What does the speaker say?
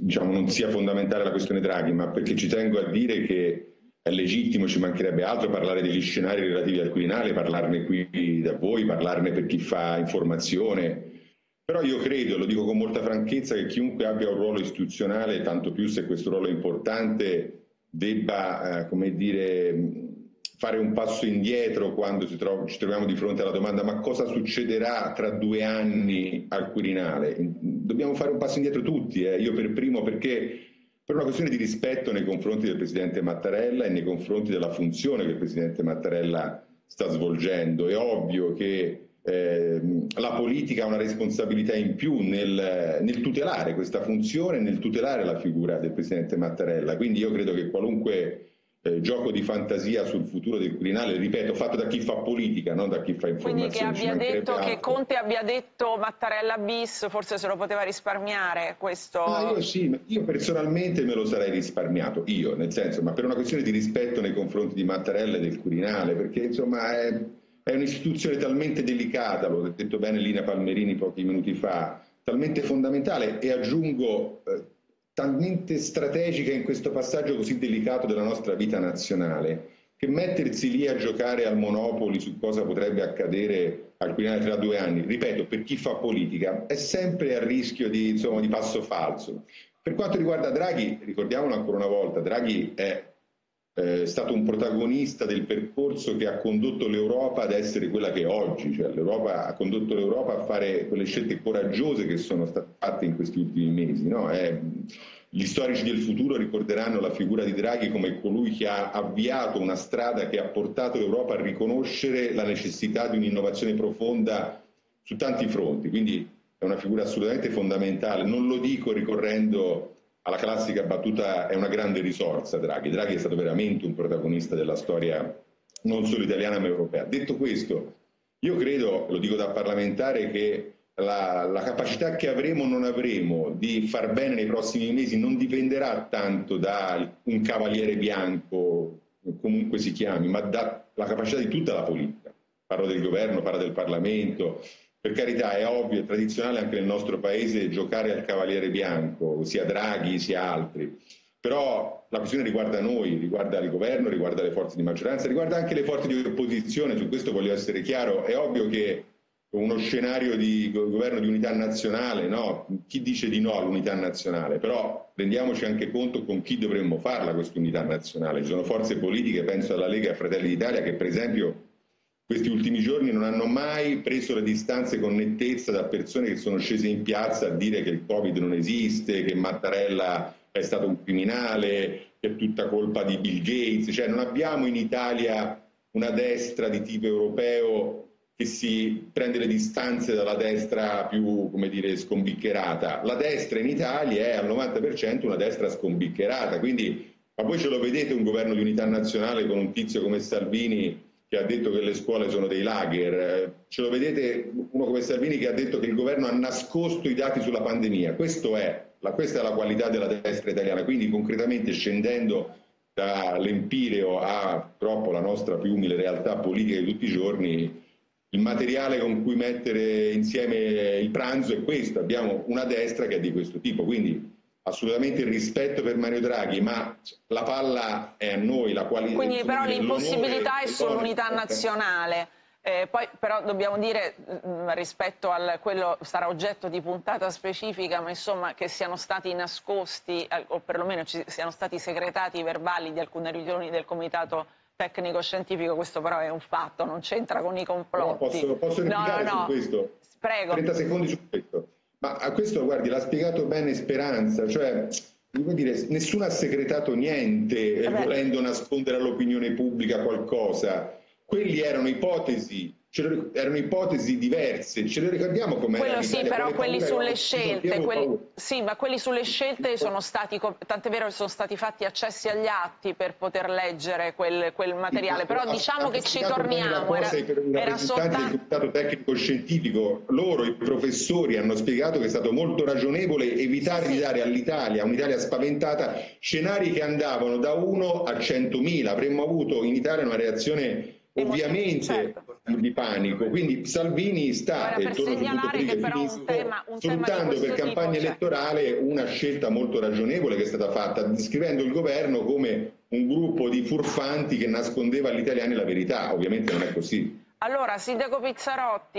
diciamo, non sia fondamentale la questione Draghi, ma perché ci tengo a dire che è legittimo, ci mancherebbe altro, parlare degli scenari relativi al Quirinale, parlarne qui da voi, parlarne per chi fa informazione. Però io credo, lo dico con molta franchezza, che chiunque abbia un ruolo istituzionale, tanto più se questo ruolo è importante, debba, come dire, fare un passo indietro quando ci troviamo di fronte alla domanda: ma cosa succederà tra 2 anni al Quirinale? Dobbiamo fare un passo indietro tutti, io per primo, perché per una questione di rispetto nei confronti del Presidente Mattarella e nei confronti della funzione che il Presidente Mattarella sta svolgendo. È ovvio che la politica ha una responsabilità in più nel tutelare questa funzione, nel tutelare la figura del Presidente Mattarella. Quindi io credo che qualunque gioco di fantasia sul futuro del Quirinale, ripeto, fatto da chi fa politica, non da chi fa informazione. Quindi che Conte abbia detto Mattarella bis, forse se lo poteva risparmiare questo? Io sì, io personalmente me lo sarei risparmiato, io, nel senso, ma per una questione di rispetto nei confronti di Mattarella e del Quirinale, perché insomma è un'istituzione talmente delicata, l'ho detto bene Lina Palmerini pochi minuti fa, talmente fondamentale e aggiungo talmente strategica in questo passaggio così delicato della nostra vita nazionale, che mettersi lì a giocare al Monopoli su cosa potrebbe accadere al Quirinale tra 2 anni, ripeto, per chi fa politica, è sempre a rischio di, insomma, di passo falso. Per quanto riguarda Draghi, ricordiamolo ancora una volta, Draghi è stato un protagonista del percorso che ha condotto l'Europa ad essere quella che è oggi, cioè l'Europa ha condotto l'Europa a fare quelle scelte coraggiose che sono state fatte in questi ultimi mesi, no? Gli storici del futuro ricorderanno la figura di Draghi come colui che ha avviato una strada che ha portato l'Europa a riconoscere la necessità di un'innovazione profonda su tanti fronti, quindi è una figura assolutamente fondamentale. Non lo dico ricorrendo alla classica battuta: è una grande risorsa Draghi. Draghi è stato veramente un protagonista della storia non solo italiana ma europea. Detto questo, io credo, lo dico da parlamentare, che la capacità che avremo o non avremo di far bene nei prossimi mesi non dipenderà tanto da un cavaliere bianco, comunque si chiami, ma dalla capacità di tutta la politica. Parlo del governo, parlo del Parlamento. Per carità, è ovvio, è tradizionale anche nel nostro paese giocare al cavaliere bianco, sia Draghi sia altri, però la questione riguarda noi, riguarda il governo, riguarda le forze di maggioranza, riguarda anche le forze di opposizione, su questo voglio essere chiaro. È ovvio che uno scenario di governo di unità nazionale, no? Chi dice di no all'unità nazionale? Però rendiamoci anche conto con chi dovremmo farla questa unità nazionale. Ci sono forze politiche, penso alla Lega e a Fratelli d'Italia, che per esempio questi ultimi giorni non hanno mai preso le distanze con nettezza da persone che sono scese in piazza a dire che il Covid non esiste, che Mattarella è stato un criminale, che è tutta colpa di Bill Gates. Cioè non abbiamo in Italia una destra di tipo europeo che si prende le distanze dalla destra più, come dire, scombiccherata. La destra in Italia è al 90% una destra scombiccherata, quindi, ma voi ce lo vedete un governo di unità nazionale con un tizio come Salvini che ha detto che le scuole sono dei lager, ce lo vedete uno come Salvini che ha detto che il governo ha nascosto i dati sulla pandemia. Questa è la qualità della destra italiana, quindi concretamente scendendo dall'empireo a purtroppo la nostra più umile realtà politica di tutti i giorni, il materiale con cui mettere insieme il pranzo è questo: abbiamo una destra che è di questo tipo, quindi assolutamente il rispetto per Mario Draghi, ma la palla è a noi, la qualità. Quindi però l'impossibilità è sull'unità nazionale. Poi però dobbiamo dire, rispetto a quello sarà oggetto di puntata specifica, ma insomma che siano stati nascosti o perlomeno ci siano stati segretati i verbali di alcune riunioni del comitato tecnico scientifico, questo però è un fatto, non c'entra con i complotti. No, posso replicare su questo? Prego. 30 secondi su questo. Ma a questo, guardi, l'ha spiegato bene Speranza, cioè, devo dire, nessuno ha segretato niente volendo nascondere all'opinione pubblica qualcosa. Quelli erano ipotesi diverse, ce le ricordiamo come quello sì, però quelli sulle scelte, sì, ma quelli sulle scelte sono stati, tant'è vero che sono stati fatti accessi agli atti per poter leggere quel materiale, però diciamo che ci torniamo, era soltanto del comitato tecnico scientifico, loro, i professori, hanno spiegato che è stato molto ragionevole evitare di dare all'Italia, un'Italia spaventata, scenari che andavano da 1 a 100.000, avremmo avuto in Italia una reazione ovviamente di panico, quindi Salvini sta sfruttando per campagna elettorale una scelta molto ragionevole che è stata fatta, descrivendo il governo come un gruppo di furfanti che nascondeva agli italiani la verità. Ovviamente non è così. Allora, sindaco Pizzarotti,